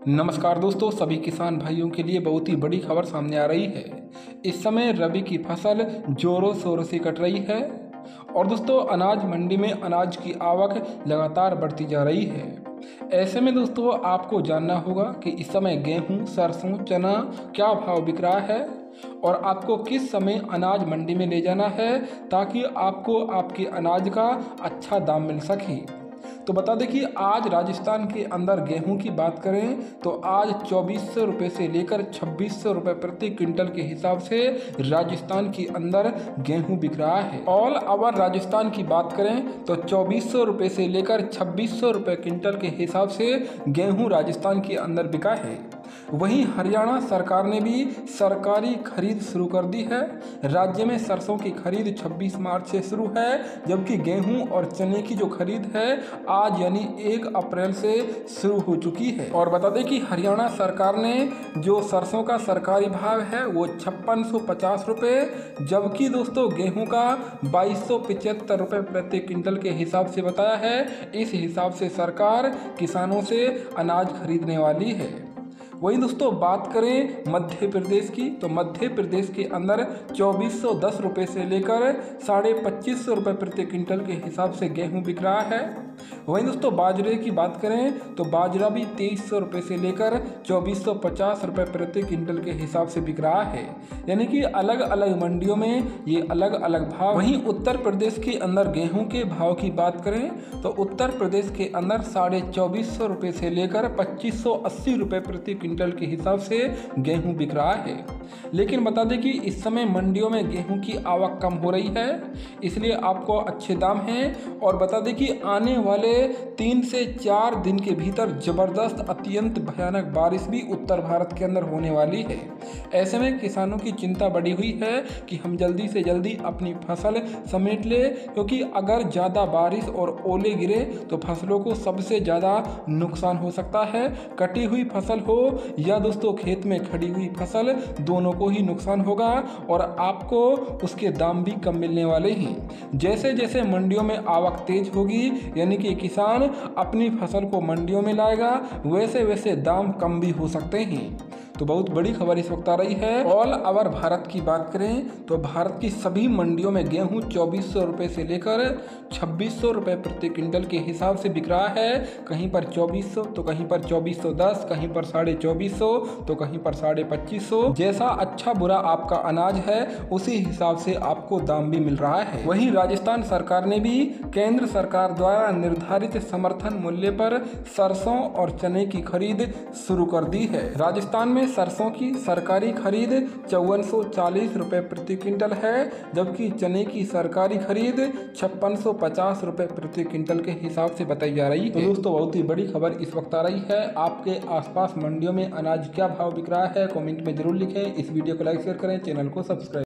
नमस्कार दोस्तों, सभी किसान भाइयों के लिए बहुत ही बड़ी खबर सामने आ रही है। इस समय रबी की फसल जोरों शोरों से कट रही है और दोस्तों अनाज मंडी में अनाज की आवक लगातार बढ़ती जा रही है। ऐसे में दोस्तों आपको जानना होगा कि इस समय गेहूं, सरसों, चना क्या भाव बिक रहा है और आपको किस समय अनाज मंडी में ले जाना है ताकि आपको आपके अनाज का अच्छा दाम मिल सके। तो बता दें कि आज राजस्थान के अंदर गेहूं की बात करें तो आज 2400 रुपये से लेकर 2600 रुपये प्रति क्विंटल के हिसाब से राजस्थान के अंदर गेहूं बिक रहा है। ऑल ओवर राजस्थान की बात करें तो 2400 रुपये से लेकर 2600 रुपये क्विंटल के हिसाब से गेहूं राजस्थान के अंदर बिका है। वहीं हरियाणा सरकार ने भी सरकारी खरीद शुरू कर दी है। राज्य में सरसों की खरीद 26 मार्च से शुरू है, जबकि गेहूं और चने की जो खरीद है आज यानी 1 अप्रैल से शुरू हो चुकी है। और बता दें कि हरियाणा सरकार ने जो सरसों का सरकारी भाव है वो 5650 रुपये, जबकि दोस्तों गेहूं का 2275 रुपये प्रति क्विंटल के हिसाब से बताया है। इस हिसाब से सरकार किसानों से अनाज खरीदने वाली है। वहीं दोस्तों बात करें मध्य प्रदेश की तो मध्य प्रदेश के अंदर 2410 रुपये से लेकर 2550 रुपये प्रति क्विंटल के हिसाब से गेहूं बिक रहा है। वहीं दोस्तों बाजरे की बात करें तो बाजरा भी 2300 रुपये से लेकर 2450 रुपये प्रति क्विंटल के हिसाब से बिक रहा है, यानी कि अलग अलग मंडियों में ये अलग अलग भाव। वहीं उत्तर प्रदेश के अंदर गेहूं के भाव की बात करें तो उत्तर प्रदेश के अंदर 2450 रुपये से लेकर 2580 रुपये प्रति क्विंटल के हिसाब से गेहूं बिक रहा है। लेकिन बता दें कि इस समय मंडियों में गेहूं की आवक कम हो रही है, इसलिए आपको अच्छे दाम हैं। और बता दें कि आने वाले 3 से 4 दिन के भीतर जबरदस्त अत्यंत भयानक बारिश भी उत्तर भारत के अंदर होने वाली है। ऐसे में किसानों की चिंता बढ़ी हुई है कि हम जल्दी से जल्दी अपनी फसल समेट ले, क्योंकि अगर ज़्यादा बारिश और ओले गिरे तो फसलों को सबसे ज़्यादा नुकसान हो सकता है। कटी हुई फसल हो या दोस्तों खेत में खड़ी हुई फसल, दोनों को ही नुकसान होगा और आपको उसके दाम भी कम मिलने वाले हैं। जैसे जैसे मंडियों में आवक तेज होगी, यानी कि किसान अपनी फसल को मंडियों में लाएगा, वैसे वैसे दाम कम भी हो सकते हैं। तो बहुत बड़ी खबर इस वक्त आ रही है। ऑल ओवर भारत की बात करें तो भारत की सभी मंडियों में गेहूं 2400 रुपये से लेकर 2600 रुपये प्रति क्विंटल के हिसाब से बिक रहा है। कहीं पर 2400 तो कहीं पर 2410, कहीं पर 2450 तो कहीं पर 2550। जैसा अच्छा बुरा आपका अनाज है उसी हिसाब से आपको दाम भी मिल रहा है। वहीं राजस्थान सरकार ने भी केंद्र सरकार द्वारा निर्धारित समर्थन मूल्य पर सरसों और चने की खरीद शुरू कर दी है। राजस्थान में सरसों की सरकारी खरीद 5440 रुपये प्रति क्विंटल है, जबकि चने की सरकारी खरीद 5650 रुपये प्रति क्विंटल के हिसाब से बताई जा रही है। तो दोस्तों बहुत ही बड़ी खबर इस वक्त आ रही है। आपके आसपास मंडियों में अनाज क्या भाव बिक रहा है कमेंट में जरूर लिखें। इस वीडियो को लाइक शेयर करें, चैनल को सब्सक्राइब